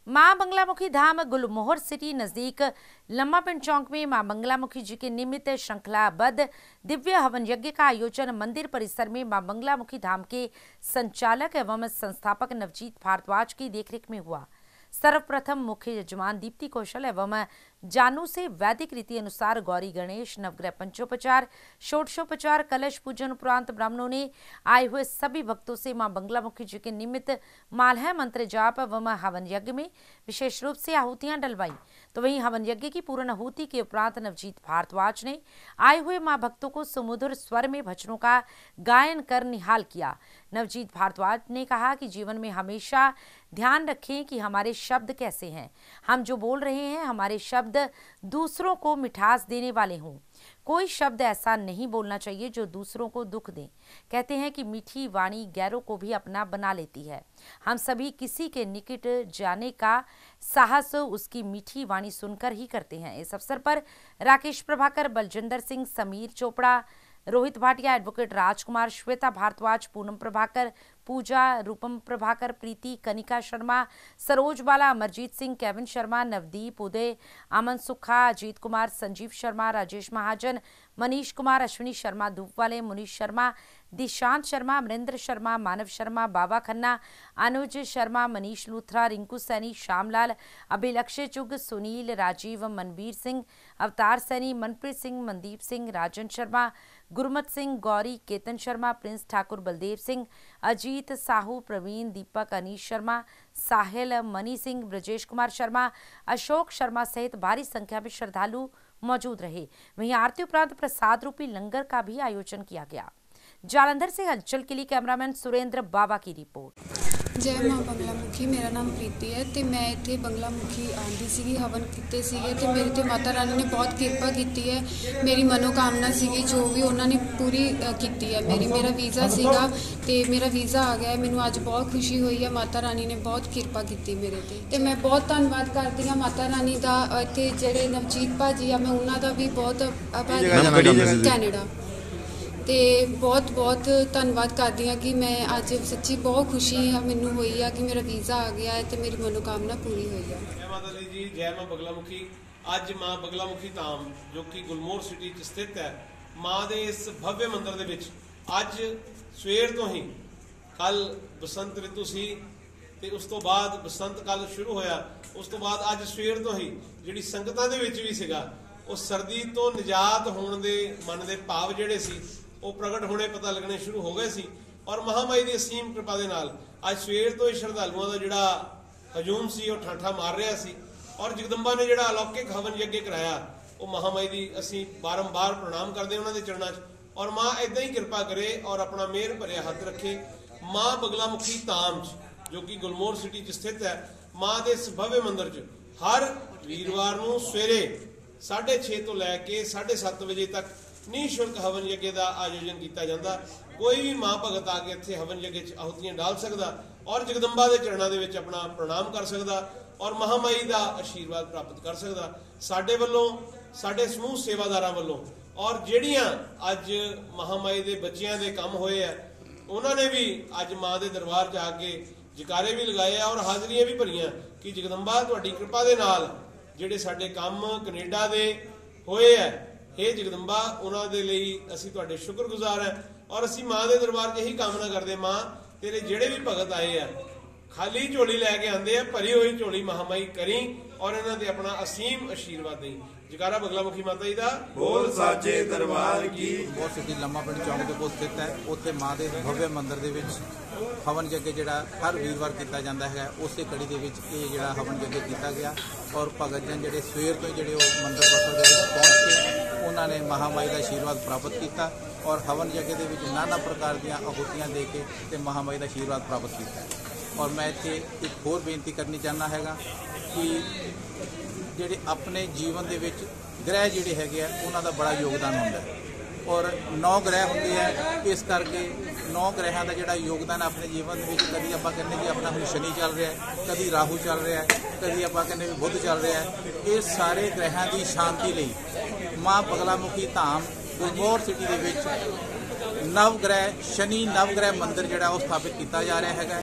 मां बंगलामुखी धाम गुलमोहर सिटी नजदीक लम्मा पिंड चौक में मां बंगलामुखी जी के निमित्त श्रृंखलाबद्ध दिव्य हवन यज्ञ का आयोजन मंदिर परिसर में मां बंगलामुखी धाम के संचालक एवं संस्थापक नवजीत भारद्वाज की देखरेख में हुआ। सर्वप्रथम मुख्य यजमान दीप्ति कौशल एवं जानू से वैदिक रीति अनुसार गौरी गणेश नवग्रह पंचोपचार षोडशोपचार कलश पूजन उपरांत ब्राह्मणों ने आए हुए सभी भक्तों से मां बंगलामुखी जी के निमित्त मालह मंत्र जाप एवं हवन यज्ञ में विशेष रूप से आहुतियां डलवाई। तो वहीं हवन यज्ञ की पूर्ण आहुति के उपरांत नवजीत भारद्वाज ने आए हुए मां भक्तों को सुमधुर स्वर में भजनों का गायन कर निहाल किया। नवजीत भारद्वाज ने कहा कि जीवन में हमेशा ध्यान रखें कि हमारे शब्द कैसे हैं, हम जो बोल रहे हैं हमारे शब्द दूसरों को मिठास देने वाले हों। कोई शब्द ऐसा नहीं बोलना चाहिए जो दूसरों को दुख दे। कहते हैं कि मीठी वाणी गैरों को भी अपना बना लेती है। हम सभी किसी के निकट जाने का साहस उसकी मीठी वाणी सुनकर ही करते हैं। इस अवसर पर राकेश प्रभाकर, बलजिंदर सिंह, समीर चोपड़ा, रोहित भाटिया, एडवोकेट राजकुमार, श्वेता भारद्वाज, पूनम प्रभाकर, पूजा, रूपम प्रभाकर, प्रीति, कनिका शर्मा, सरोज बाला, अमरजीत सिंह, केविन शर्मा, नवदीप, उदय, अमन सुखा, अजीत कुमार, संजीव शर्मा, राजेश महाजन, मनीष कुमार, अश्विनी शर्मा धूपवाले, मुनीष शर्मा, दिशांत शर्मा, अमरिंद्र शर्मा, मानव शर्मा, बाबा खन्ना, अनुज शर्मा, मनीष लूथरा, रिंकू सैनी, श्यामलाल, अभिलक्ष्य चुग, सुनील, राजीव, मनवीर सिंह, अवतार सैनी, मनप्रीत सिंह, मनदीप सिंह, राजन शर्मा, गुरमत सिंह, गौरी, केतन शर्मा, प्रिंस ठाकुर, बलदेव सिंह, अजीत साहू, प्रवीण, दीपक, अनीश शर्मा, साहिल, मनी सिंह, ब्रजेश कुमार शर्मा, अशोक शर्मा सहित भारी संख्या में श्रद्धालु मौजूद रहे। वहीं आरती उपरांत प्रसाद रूपी लंगर का भी आयोजन किया गया। जालंधर से हलचल के लिए कैमरामैन सुरेंद्र बाबा की रिपोर्ट। जय मां बंगलामुखी। मेरा नाम प्रीति है तो मैं इत्थे बंगलामुखी आंदी सी, हवन किते सीगे ते मेरे ते माता रानी ने बहुत कृपा की है। मेरी मनोकामना सीगी जो भी उन्होंने पूरी की है। मेरा वीज़ा सीगा ते मेरा वीज़ा आ गया। मैनू अज बहुत खुशी हुई है। माता रानी ने बहुत कृपा की मेरे ते मैं बहुत धन्नवाद करती हाँ माता रानी का। इत्थे जेडे नवजीत भाजी आ मैं उन्हों का भी बहुत कैनेडा तो बहुत बहुत धन्नवाद करती हाँ कि मैं अज सच्ची बहुत खुशी हाँ मैनू हुई है कि मेरा वीज़ा आ गया है तो मेरी मनोकामना पूरी हुई है। जय माता दी जी, जय मां बंगलामुखी। अज मां बंगलामुखी धाम जो कि गुलमोहर सिटी स्थित है, मां के इस भव्य मंदिर के अज सवेर तो ही कल बसंत ऋतु सी ते उस तो बाद बसंत कल शुरू होया, उस तो बाद अज सवेर तो ही जिहड़ी संगतां दे विच भी सीगा वो सर्दी तो निजात होने दे मन के भाव जिहड़े सी वो प्रगट होने पता लगने शुरू हो गए सी। और महामाई की असीम कृपा के नाल अज सवेर तो ही श्रद्धालुओं का जिहड़ा हजूम सी वो ठाठा मार रहा सी। और जगदम्बा ने जिहड़ा अलौकिक हवन यज्ञ कराया वो महामाई की असीं बारंबार प्रणाम करते उन्होंने चरणों च। और माँ इदां ही कृपा करे और अपना मेहर भरिया हथ रखे। माँ बंगलामुखी धाम जो कि गुलमोहर सिटी स्थित है, माँ के इस भव्य मंदिर च हर वीरवार नूं सवेरे 6:30 तो लैके 7:30 बजे तक निःशुल्क हवन यज्ञ का आयोजन किया जाता। कोई भी मां भगत आके इत्थे हवन यज्ञ आहुतियां डाल सकता और जगदम्बा के चरणों के विच अपना प्रणाम कर सकता और महामाई का आशीर्वाद प्राप्त कर सकता। साडे वल्लों साडे समूह सेवादारां वल्लों और जिहड़ियां अज महामाई के बच्चियां दे काम होए है उन्होंने भी अज मां के दरबार च आके जकारे भी लगाए और हाजरियां भी भरियां कि जगदम्बा तुहाडी कृपा दे नाल जिहड़े साडे काम कनेडा दे होए है, हे जगदम्बा उन्हों के लिए असी तुहाडे शुक्रगुजार हैं और असी माँ के दरबार च यही कामना करते। माँ तेरे जिहड़े भी भगत आए हैं खाली झोली लैके आते हैं, भरी हुई झोली महामाई करी और इन्हों ने अपना असीम आशीर्वाद दी। जकारा बंगलामुखी माता जी का बोल साचे दरबार की। गुलमोहर सिटी लम्मा पिंड चौक के कोल स्थित है। उत्थे माँ के भव्य मंदिर के हवन यज्ञ जिहड़ा हर वीरवार किया जाता है, उस कड़ी के जिहड़ा हवन यज्ञ किया गया और भगत जन जिहड़े सवेर तो जिहड़े मंदिर परिसर के पहुँच के उन्होंने महामाई का आशीर्वाद प्राप्त किया और हवन यज्ञ के नाना प्रकार दी आहुतियां दे के महामाई का आशीर्वाद प्राप्त किया। और मैं इत्थे एक होर बेनती करनी चाहना है कि जिहड़े अपने जीवन के ग्रह जिहड़े हैगे उन्हां दा बड़ा योगदान होंदा है और 9 ग्रह होंदे है। इस करके 9 ग्रहों का जिहड़ा योगदान अपने जीवन में कभी आप कहने भी अपना हुण शनि चल रहा है, कभी राहु चल रहा है, कभी आप कहने भी बुध चल रहा है। ये सारे ग्रहों की शांति लई माँ बंगलामुखी धाम गुलमोहर सिटी के नवग्रह शनि नवग्रह मंदिर जिहड़ा स्थापित किया जा रहा है।